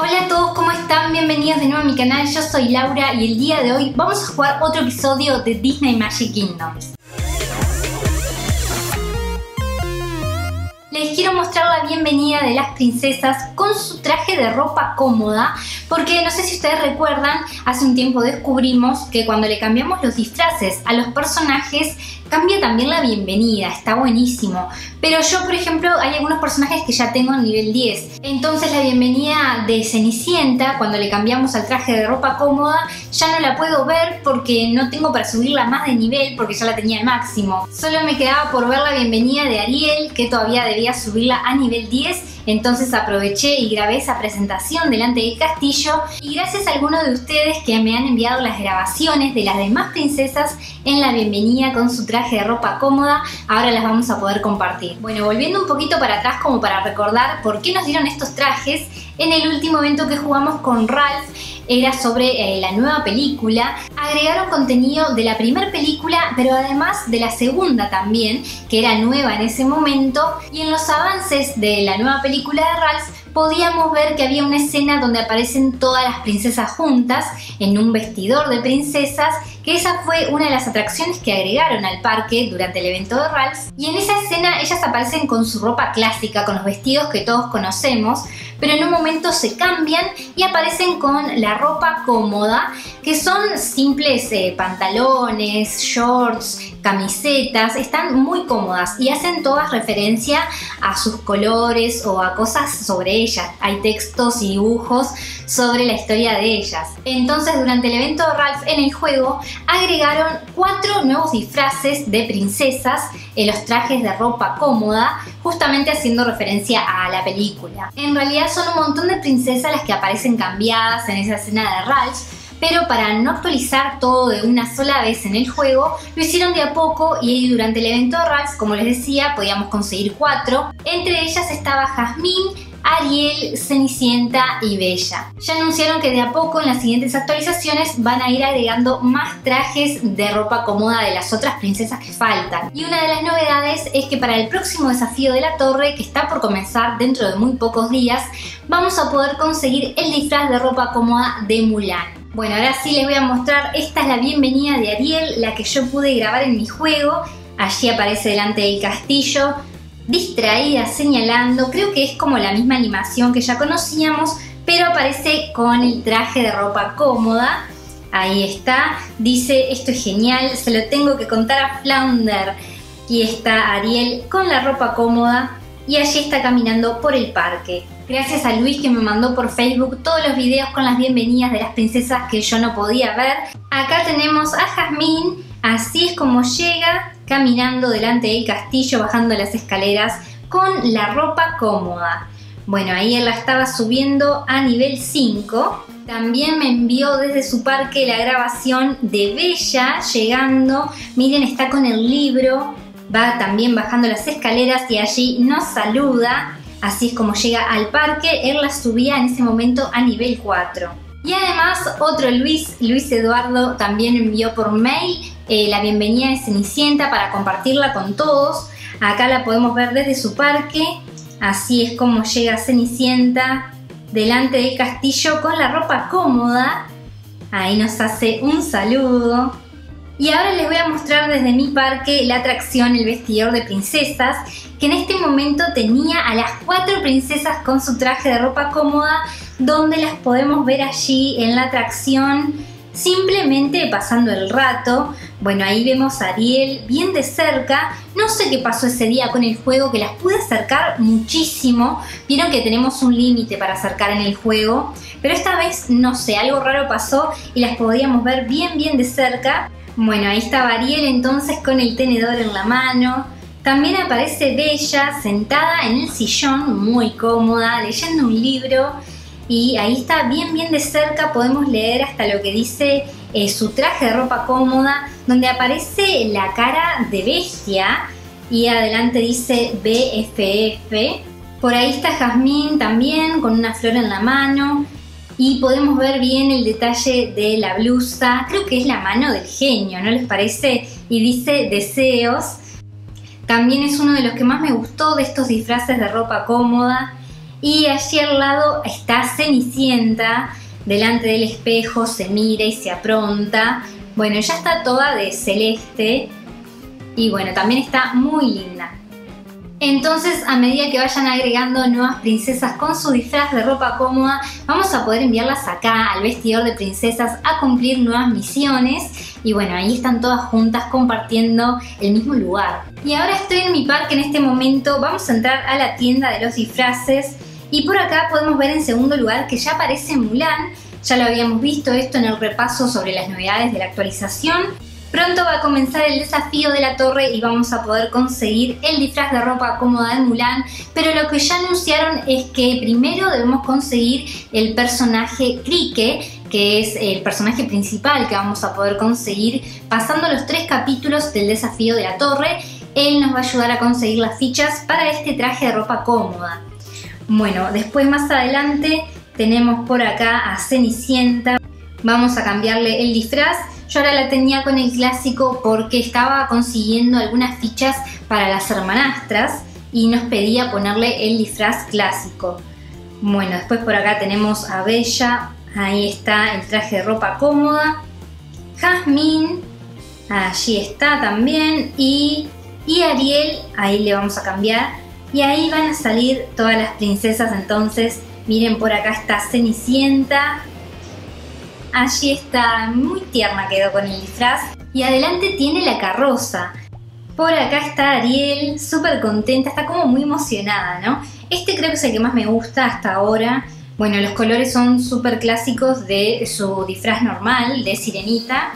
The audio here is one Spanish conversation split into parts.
Hola a todos, ¿cómo están? Bienvenidos de nuevo a mi canal, yo soy Laura y el día de hoy vamos a jugar otro episodio de Disney Magic Kingdoms. Les quiero mostrar la bienvenida de las princesas con su traje de ropa cómoda, porque no sé si ustedes recuerdan, hace un tiempo descubrimos que cuando le cambiamos los disfraces a los personajes, cambia también la bienvenida, está buenísimo. Pero yo, por ejemplo, hay algunos personajes que ya tengo en nivel 10. Entonces la bienvenida de Cenicienta, cuando le cambiamos al traje de ropa cómoda, ya no la puedo ver porque no tengo para subirla más de nivel porque ya la tenía al máximo. Solo me quedaba por ver la bienvenida de Ariel, que todavía debía subirla a nivel 10. Entonces aproveché y grabé esa presentación delante del castillo y gracias a algunos de ustedes que me han enviado las grabaciones de las demás princesas en la bienvenida con su traje de ropa cómoda, ahora las vamos a poder compartir. Bueno, volviendo un poquito para atrás como para recordar por qué nos dieron estos trajes, en el último evento que jugamos con Ralph era sobre la nueva película. Agregaron contenido de la primera película, pero además de la segunda también, que era nueva en ese momento. Y en los avances de la nueva película de Ralph podíamos ver que había una escena donde aparecen todas las princesas juntas en un vestidor de princesas, que esa fue una de las atracciones que agregaron al parque durante el evento de Ralph. Y en esa escena ellas aparecen con su ropa clásica, con los vestidos que todos conocemos, pero en un momento se cambian y aparecen con la ropa cómoda, que son simples pantalones, shorts, camisetas, están muy cómodas y hacen todas referencia a sus colores o a cosas sobre ellas. Hay textos y dibujos sobre la historia de ellas. Entonces, durante el evento de Ralph en el juego, agregaron 4 nuevos disfraces de princesas en los trajes de ropa cómoda, justamente haciendo referencia a la película. En realidad son un montón de princesas las que aparecen cambiadas en esa escena de Ralph, pero para no actualizar todo de una sola vez en el juego, lo hicieron de a poco y durante el evento de Ralph, como les decía, podíamos conseguir 4. Entre ellas estaba Jasmine, Ariel, Cenicienta y Bella. Ya anunciaron que de a poco en las siguientes actualizaciones van a ir agregando más trajes de ropa cómoda de las otras princesas que faltan. Y una de las novedades es que para el próximo desafío de la torre, que está por comenzar dentro de muy pocos días, vamos a poder conseguir el disfraz de ropa cómoda de Mulan. Bueno, ahora sí les voy a mostrar, esta es la bienvenida de Ariel, la que yo pude grabar en mi juego. Allí aparece delante del castillo, distraída, señalando, creo que es como la misma animación que ya conocíamos, pero aparece con el traje de ropa cómoda. Ahí está, dice, esto es genial, se lo tengo que contar a Flounder. Y está Ariel con la ropa cómoda y allí está caminando por el parque. Gracias a Luis que me mandó por Facebook todos los videos con las bienvenidas de las princesas que yo no podía ver. Acá tenemos a Jasmine, así es como llega, caminando delante del castillo, bajando las escaleras con la ropa cómoda. Bueno, ahí él la estaba subiendo a nivel 5. También me envió desde su parque la grabación de Bella llegando. Miren, está con el libro, va también bajando las escaleras y allí nos saluda. Así es como llega al parque. Él la subía en ese momento a nivel 4. Y además otro Luis Eduardo, también envió por mail la bienvenida de Cenicienta para compartirla con todos. Acá la podemos ver desde su parque. Así es como llega Cenicienta delante del castillo con la ropa cómoda. Ahí nos hace un saludo. Y ahora les voy a mostrar desde mi parque la atracción, el vestidor de princesas, que en este momento tenía a las 4 princesas con su traje de ropa cómoda, donde las podemos ver allí en la atracción, simplemente pasando el rato. Bueno, ahí vemos a Ariel bien de cerca. No sé qué pasó ese día con el juego, que las pude acercar muchísimo. Vieron que tenemos un límite para acercar en el juego, pero esta vez no sé, algo raro pasó y las podíamos ver bien de cerca. Bueno, ahí estaba Ariel entonces con el tenedor en la mano. También aparece Bella sentada en el sillón, muy cómoda, leyendo un libro. Y ahí está bien de cerca, podemos leer hasta lo que dice su traje de ropa cómoda, donde aparece la cara de Bestia y adelante dice BFF. Por ahí está Jasmine también con una flor en la mano. Y podemos ver bien el detalle de la blusa, creo que es la mano del genio, ¿no les parece? Y dice deseos. También es uno de los que más me gustó de estos disfraces de ropa cómoda. Y allí al lado está Cenicienta, delante del espejo, se mira y se apronta. Bueno, ya está toda de celeste y bueno, también está muy linda. Entonces, a medida que vayan agregando nuevas princesas con su disfraz de ropa cómoda, vamos a poder enviarlas acá al vestidor de princesas a cumplir nuevas misiones. Y bueno, ahí están todas juntas compartiendo el mismo lugar. Y ahora estoy en mi parque en este momento. Vamos a entrar a la tienda de los disfraces. Y por acá podemos ver en segundo lugar que ya aparece Mulan. Ya lo habíamos visto esto en el repaso sobre las novedades de la actualización. Pronto va a comenzar el desafío de la torre y vamos a poder conseguir el disfraz de ropa cómoda de Mulan, pero lo que ya anunciaron es que primero debemos conseguir el personaje Crique, que es el personaje principal que vamos a poder conseguir pasando los 3 capítulos del desafío de la torre. Él nos va a ayudar a conseguir las fichas para este traje de ropa cómoda. Bueno, después más adelante tenemos por acá a Cenicienta. Vamos a cambiarle el disfraz. Yo ahora la tenía con el clásico porque estaba consiguiendo algunas fichas para las hermanastras y nos pedía ponerle el disfraz clásico. Bueno, después por acá tenemos a Bella, ahí está el traje de ropa cómoda. Jasmine, allí está también. Y Ariel, ahí le vamos a cambiar. Y ahí van a salir todas las princesas, entonces miren, por acá está Cenicienta. Allí está, muy tierna quedó con el disfraz. Y adelante tiene la carroza. Por acá está Ariel, súper contenta, está como muy emocionada, ¿no? Este creo que es el que más me gusta hasta ahora. Bueno, los colores son súper clásicos de su disfraz normal, de Sirenita.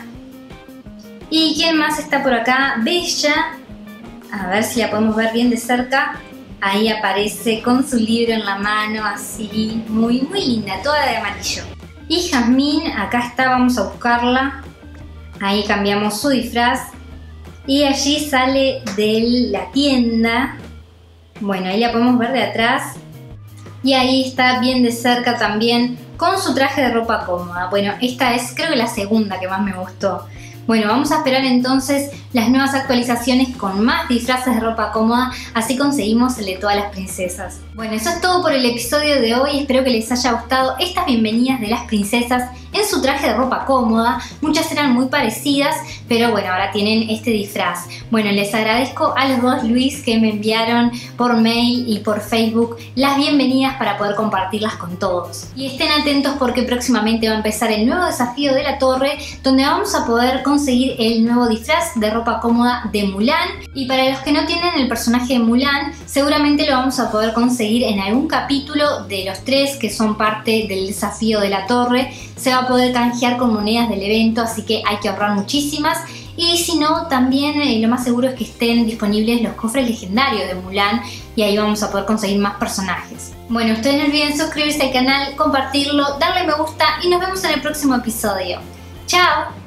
¿Y quién más está por acá? Bella. A ver si la podemos ver bien de cerca. Ahí aparece con su libro en la mano, así, muy linda, toda de amarillo. Y Jasmine, acá está, vamos a buscarla. Ahí cambiamos su disfraz. Y allí sale de la tienda. Bueno, ahí la podemos ver de atrás. Y ahí está bien de cerca también con su traje de ropa cómoda. Bueno, esta es creo que la segunda que más me gustó. Bueno, vamos a esperar entonces las nuevas actualizaciones con más disfraces de ropa cómoda, así conseguimos el de todas las princesas. Bueno, eso es todo por el episodio de hoy, espero que les haya gustado estas bienvenidas de las princesas en su traje de ropa cómoda. Muchas eran muy parecidas, pero bueno, ahora tienen este disfraz. Bueno, les agradezco a los dos Luis que me enviaron por mail y por Facebook las bienvenidas para poder compartirlas con todos. Y estén atentos porque próximamente va a empezar el nuevo desafío de la torre, donde vamos a poder conseguir el nuevo disfraz de ropa cómoda de Mulan. Y para los que no tienen el personaje de Mulan, seguramente lo vamos a poder conseguir en algún capítulo de los 3 que son parte del desafío de la torre. Se va a poder canjear con monedas del evento, así que hay que ahorrar muchísimas. Y si no, también lo más seguro es que estén disponibles los cofres legendarios de Mulan y ahí vamos a poder conseguir más personajes. Bueno, ustedes no olviden suscribirse al canal, compartirlo, darle me gusta y nos vemos en el próximo episodio. ¡Chao!